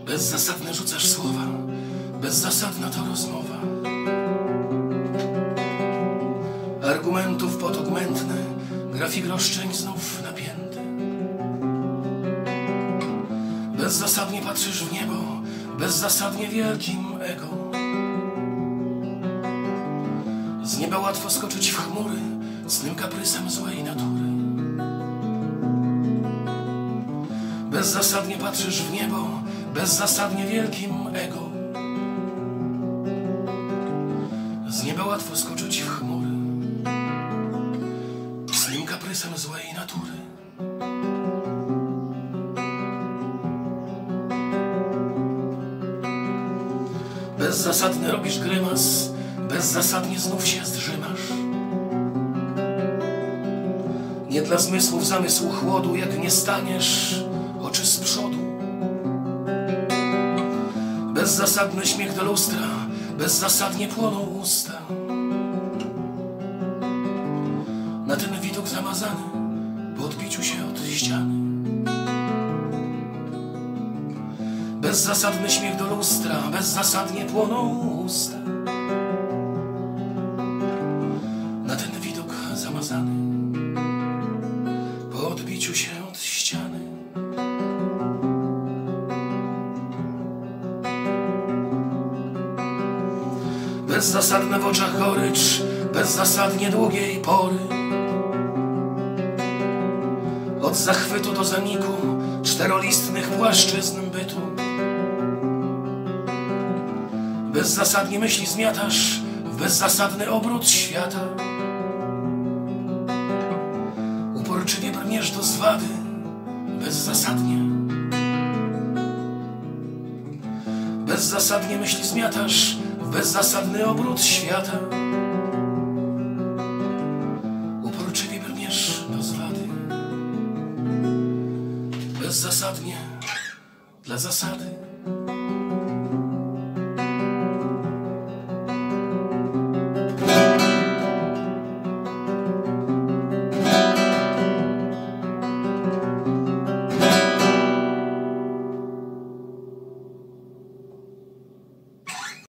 Bezzasadne rzucasz słowa, bezzasadna to rozmowa. Argumentów podogmentny, grafik roszczeń znów napięty. Bezzasadnie patrzysz w niebo, bezzasadnie wielkim ego. Z nieba łatwo skoczyć w chmury, snym kaprysem złej natury. Bezzasadnie patrzysz w niebo, bezzasadnie wielkim ego. Z nieba łatwo skoczyć w chmury, snym kaprysem złej natury. Bezzasadny robisz grymas, bezzasadnie znów się zdrzymasz. Nie dla zmysłów zamysł chłodu, jak nie staniesz, oczy z przodu. Bezzasadny śmiech do lustra, bezzasadnie płoną usta. Na ten widok zamazany, po odbiciu się od ściany. Bezzasadny śmiech do lustra, bezzasadnie płoną usta. Na ten widok zamazany, po odbiciu się od ściany. Bezzasadna w oczach gorycz, bezzasadnie długiej pory. Od zachwytu do zaniku czterolistnych płaszczyzn bytu. Bezzasadnie myśli zmiatasz w bezzasadny obrót świata. Uporczywie brniesz do zwady, bezzasadnie. Bezzasadnie myśli zmiatasz w bezzasadny obrót świata. Uporczywie brniesz do zwady, bezzasadnie dla zasady.